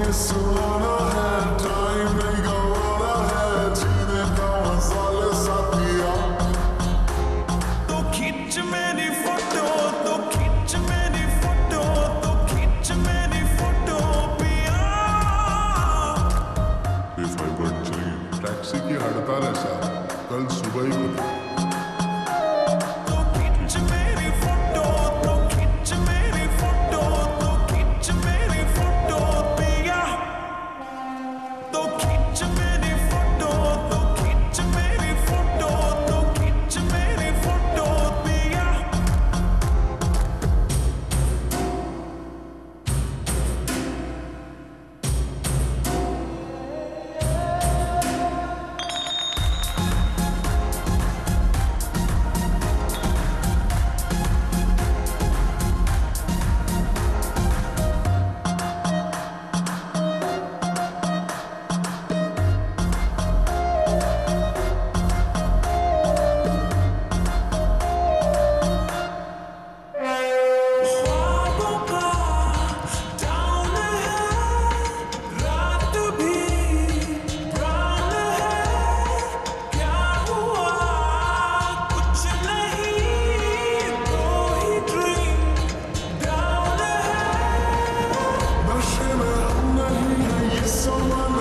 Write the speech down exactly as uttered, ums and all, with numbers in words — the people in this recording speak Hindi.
ये सुहाना है, टाइम नहीं गवाना है, जीने का मजा ले साथिया। तो खींच मेरी फोटो, तो खींच मेरी फोटो, तो खींच मेरी फोटो पिया। बेफाइबर चाहिए, टैक्सी की हड़ताल है साहब, कल सुबह ही खुली। तो खींच मेरी फोटो, तो खींच मेरी फोटो, तो खींच मेरी फोटो पिया। तो खींच मेरी फोटो, तो खींच मेरी फोटो, तो खींच मेरी फोटो पिया। ख्वाबों का टाउन है, रात भी ब्राउन है। क्या हुआ कुछ नहीं, दो ही ड्रिंक डाउन है। नशे में हम नहीं है, ये समा